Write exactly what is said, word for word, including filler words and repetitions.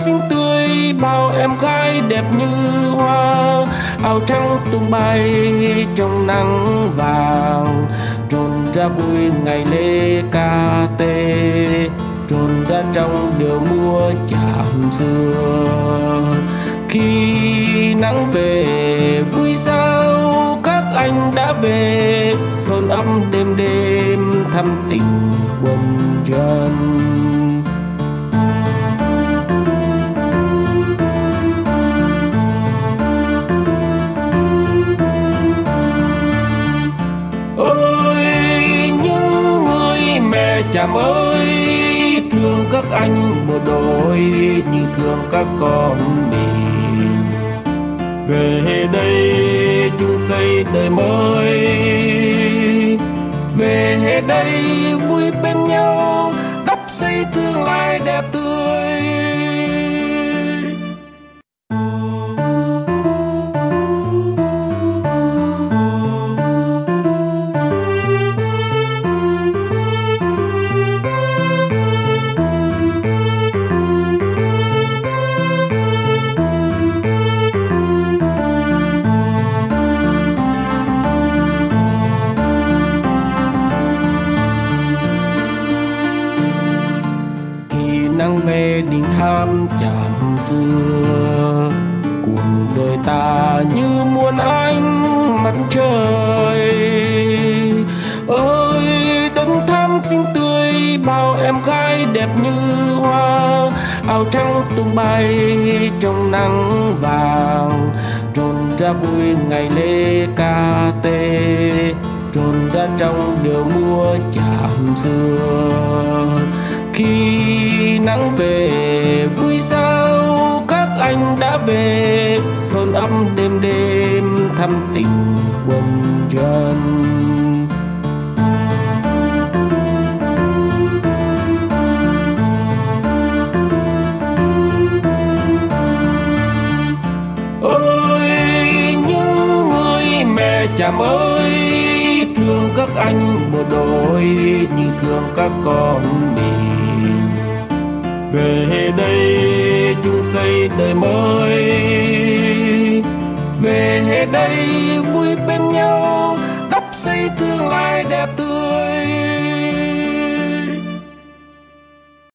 xinh tươi, bao em gái đẹp như hoa, áo trắng tung bay trong nắng vàng, trồn ra vui ngày lễ ca tê, trồn ra trong điệu múa chạm xưa. Khi nắng về vui sao các anh đã về, hôn ấm đêm đêm thăm tình quân dân. Ôi những người mẹ chàm ơi, thương các anh bộ đội như thương các con mình. Về đây chung xây đời mới, về đây vui bên nhau đắp xây tương lai đẹp tươi. Nắng về đình tháp chạm xưa, cuộc đời ta như muôn ánh mặt trời. Ơi đất thắm xinh tươi, bao em gái đẹp như hoa, áo trắng tung bay trong nắng vàng, trồn ra vui ngày lễ ca tê, trồn ra trong điệu múa chạm xưa. Khi nắng về vui sao các anh đã về, hôn ấm đêm đêm thăm tình quân dân. Ôi những người mẹ chàm ơi, thương các anh bộ đội như thương các con mình. Về đây chung xây đời mới, về đây vui bên nhau đắp xây tương lai đẹp tươi.